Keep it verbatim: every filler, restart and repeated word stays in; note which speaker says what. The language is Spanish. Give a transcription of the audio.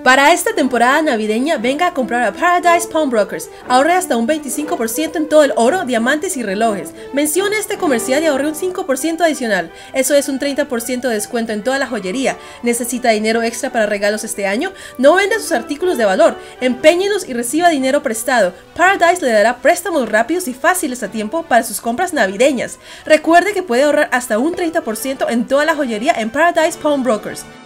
Speaker 1: Para esta temporada navideña, venga a comprar a Paradise Pawnbrokers. Ahorre hasta un veinticinco por ciento en todo el oro, diamantes y relojes. Mencione este comercial y ahorre un cinco por ciento adicional. Eso es un treinta por ciento de descuento en toda la joyería. ¿Necesita dinero extra para regalos este año? No venda sus artículos de valor. Empeñelos y reciba dinero prestado. Paradise le dará préstamos rápidos y fáciles a tiempo para sus compras navideñas. Recuerde que puede ahorrar hasta un treinta por ciento en toda la joyería en Paradise Pawnbrokers.